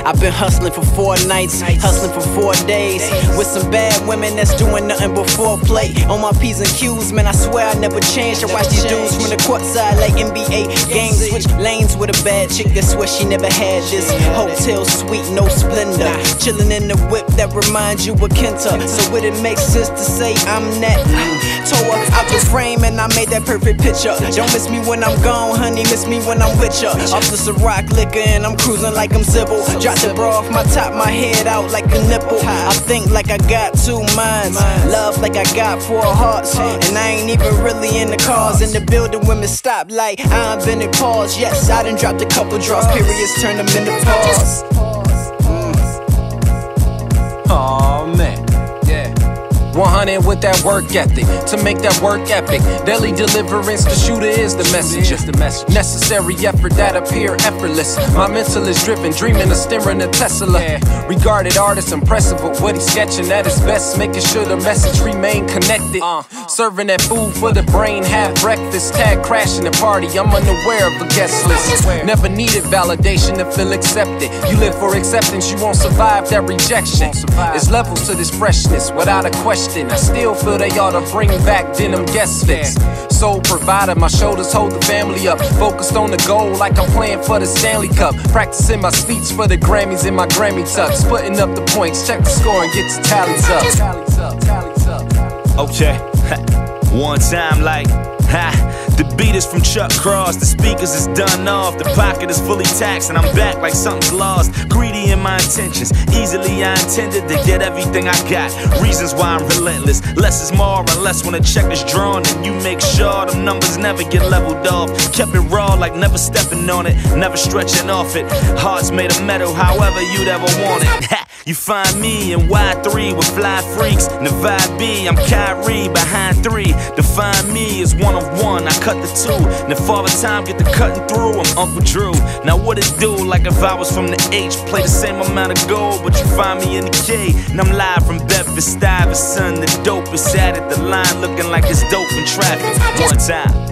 I've been hustling for 4 nights, hustling for 4 days, with some bad women that's doing nothing but foreplay. On my P's and Q's, man, I swear I never changed. I watch these dudes from the courtside like NBA games. Switch lanes with a bad chick that swear she never had this. Hotel suite, no splendor, chilling in the whip that reminds you of Kenta. So would it make sense to say I'm that? Tore up out the frame and I made that perfect picture. Don't miss me when I'm gone, honey, miss me when I'm with ya. Off the Ciroc liquor and I'm cruising like I'm civil. Drop the bra off my top, my head out like a nipple. I think like I got 2 minds, love like I got 4 hearts. And I ain't even really in the cars. In the building, women stop like I invented pause. Yes, I done dropped a couple draws, periods turn them into pause. Aw, man. 100 with that work ethic to make that work epic. Daily deliverance, the shooter is the messenger. Necessary effort that appear effortless. My mental is driven, dreaming of steering a Tesla. Regarded artist impressive with what he's sketching at his best, making sure the message remain connected. Serving that food for the brain, have breakfast. Tag crashing the party, I'm unaware of a guest list. Never needed validation to feel accepted. You live for acceptance, you won't survive that rejection. It's levels to this freshness, without a question. I still feel they ought to bring back denim guest fits. Sole provider, my shoulders hold the family up. Focused on the goal like I'm playing for the Stanley Cup. Practicing my speech for the Grammys in my Grammy tux. Putting up the points, check the score and get the tallies up. Okay, one time like, the beat is from Chuck Cross, the speakers is done off, the pocket is fully taxed, and I'm back like something's lost. Greedy in my intentions, easily I intended to get everything I got. Reasons why I'm relentless, less is more unless when a check is drawn, and you make sure them numbers never get leveled off. Kept it raw like never stepping on it, never stretching off it. Hearts made of metal, however you'd ever want it. You find me in Y3 with fly freaks, and the vibe B, I'm Kyrie behind 3. Define me as one of one, I cut the 2. And if all the time get the cutting through, I'm Uncle Drew. Now what it do, like if I was from the H, play the same amount of gold, but you find me in the K. And I'm live from Bedford Stuyvesant, the dopest at it, the line looking like it's dope in traffic. One time.